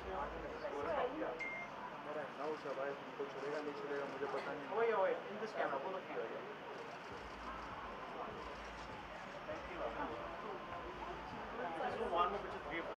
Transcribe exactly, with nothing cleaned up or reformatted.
मेरा नौ सब है, तुमको चलेगा नहीं चलेगा मुझे पता नहीं। Wait, wait, in this camera, pull the field.